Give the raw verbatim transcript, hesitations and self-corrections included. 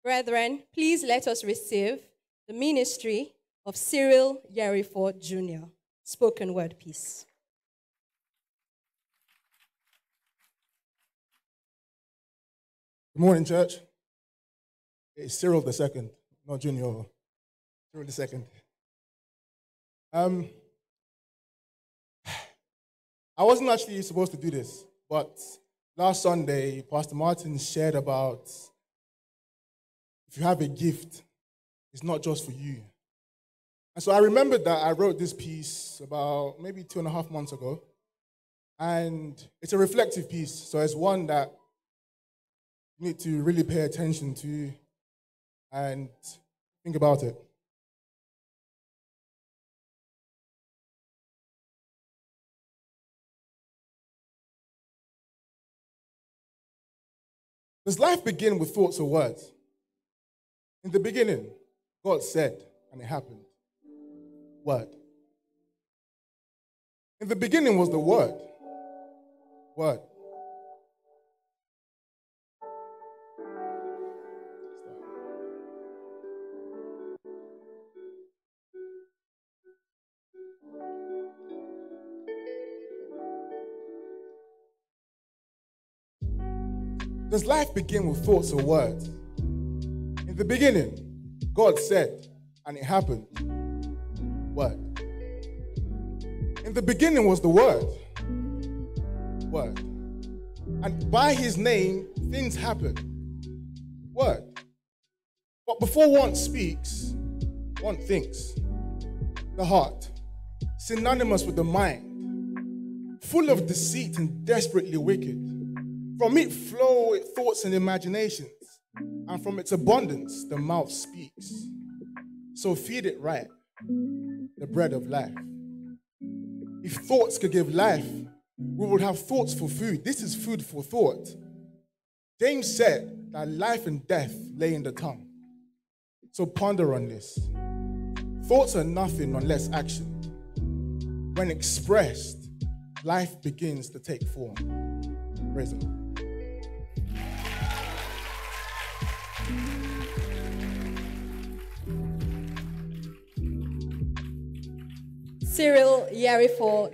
Brethren, please let us receive the ministry of Cyril Yerifo Junior Spoken word piece. Good morning, church. It's Cyril the second, not Junior. Cyril the second. Um, I wasn't actually supposed to do this, but last Sunday, Pastor Martin shared about if you have a gift, it's not just for you. And so I remembered that I wrote this piece about maybe two and a half months ago, and it's a reflective piece, so it's one that you need to really pay attention to and think about it. Does life begin with thoughts or words? In the beginning, God said, and it happened. Word. In the beginning was the Word. Word. Does life begin with thoughts or words? In the beginning, God said, and it happened. Word. In the beginning was the Word. Word. And by His name, things happen. Word. But before one speaks, one thinks. The heart, synonymous with the mind, full of deceit and desperately wicked. From it flow thoughts and imaginations, and from its abundance, the mouth speaks. So feed it right, the bread of life. If thoughts could give life, we would have thoughts for food. This is food for thought. James said that life and death lay in the tongue. So ponder on this. Thoughts are nothing unless action. When expressed, life begins to take form. Praise the Lord. Cyril Yerifo